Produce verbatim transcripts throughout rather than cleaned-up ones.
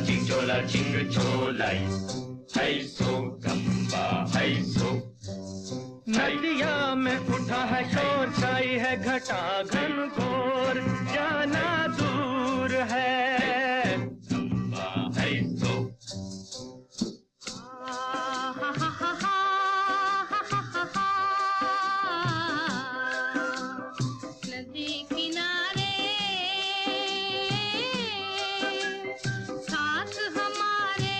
ching chola ching cholai, hai so gamba hai so। नदिया में उठा है शोर, छाई है घटा घन घोर, जाना दूर है। गंगा है सो। नदी किनारे साथ हमारे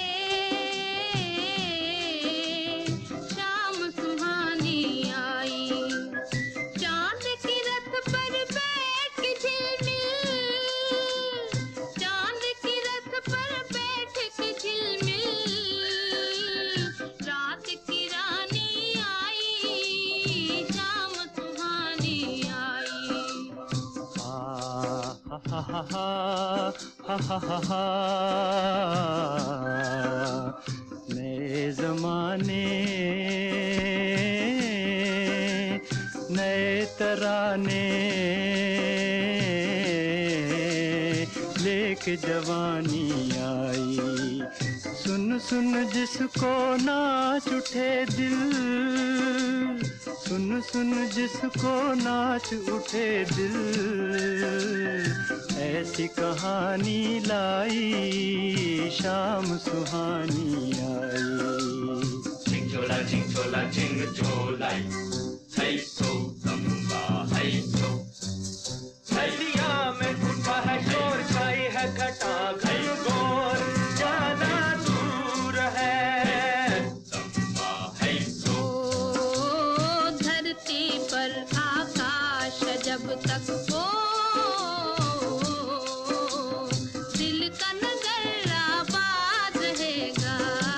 शाम सुहानी आई, चांद की रथ पर बैठ के झिलमिल, चांद की रथ पर बैठ के झिलमिल, रात की रानी आई, शाम सुहानी आई। हा हा हा हा हा हा हा। नए जमाने नए तराने लेके जवानी आई, सुन सुन जिसको नाच उठे दिल, सुन सुन जिसको नाच उठे दिल, ऐसी कहानी लाई, शाम सुहानी आई। Ching chola ching chola ching cholai, hai so gamba hai so। नदिया में उठा है शोर, छाई है घटा घन घोर, जाना दूर है। गंगा है सो। ओ धरती पर आकाश जब तक हो, दिल का नगर आबाद रहेगा।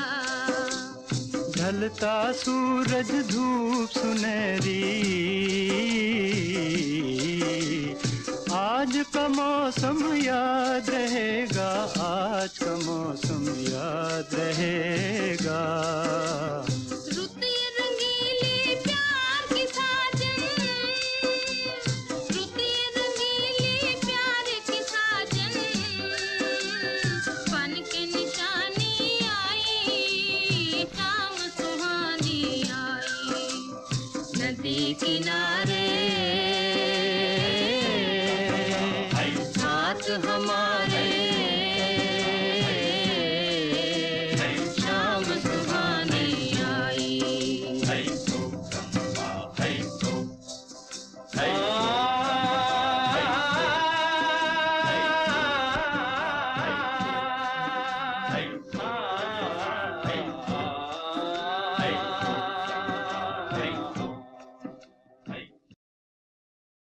ढलता सूरज धूप सुनहरी, आज का मौसम याद रहेगा, आज का मौसम याद रहेगा।